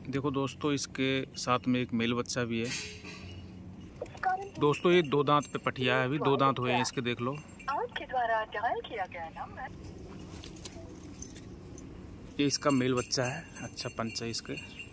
देखो दोस्तों, इसके साथ में एक मेल बच्चा भी है। दोस्तों ये 2 दांत पे पटिया है, अभी 2 दांत हुए हैं इसके, देख लो। आपके द्वारा डायल किया गया नंबर। ये इसका मेल बच्चा है, अच्छा पंच है इसके।